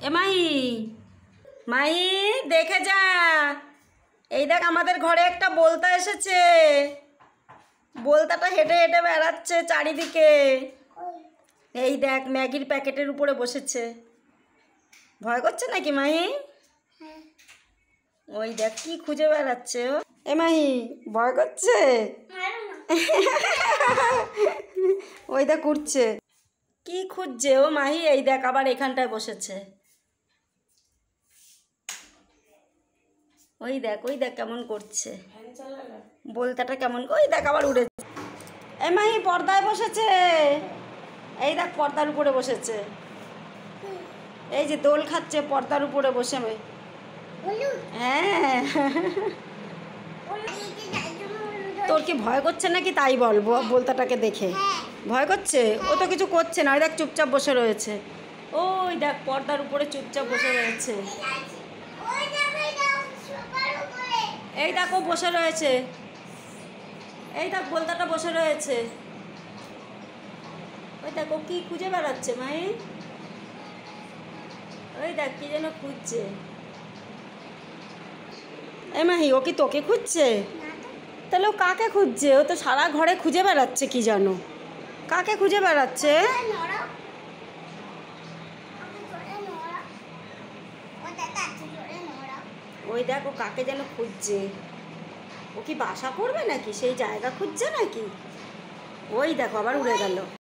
এ মাহি, মাহি দেখে যা, এই দেখ আমাদের ঘরে একটা বলতা এসেছে। বলতাটা হেঁটে হেঁটে বেড়াচ্ছে চারিদিকে। এই দেখ ম্যাগির প্যাকেটের উপরে বসেছে। ভয় করছে নাকি মাহি? ওই দেখ কি খুঁজে বেড়াচ্ছে ও। এ মাহি ভয় করছে? ওই দেখ উঠছে। কি খুঁজছে ও মাহি? এই দেখ আবার এখানটায় বসেছে। ওই দেখ কেমন করছে। বলতাটা কেমন, ওই দেখ আবার উড়েছে। এ মাহি পর্দায় বসেছে। এই দেখ পর্দার উপরে বসেছে। এই যে দোল খাচ্ছে পর্দার উপরে বসে। হ্যাঁ। তোর কি ভয় করছে নাকি তাই বল, বলতাটাকে দেখে ভয় করছে? ও তো কিছু করছে না, ওই দেখ চুপচাপ বসে রয়েছে। ওই দেখ পর্দার উপরে চুপচাপ বসে রয়েছে। এই দেখো বসে রয়েছে। এই দেখ বলতাটা বসে রয়েছে। ওই দেখো কি খুঁজে বেড়াচ্ছে মাই। ওই দেখ কি যেন খুঁজছে। এই মাহি ও কি তোকে খুঁজছে? তাহলে ও কাকে খুঁজছে? ও তো সারা ঘরে খুঁজে বেড়াচ্ছে কি জানো। কাকে খুঁজে বেড়াচ্ছে? ওই দেখো কাকে যেন খুঁজছে। ও কি বাসা করবে নাকি? সেই জায়গা খুঁজছে নাকি? ওই দেখো আবার উড়ে গেল।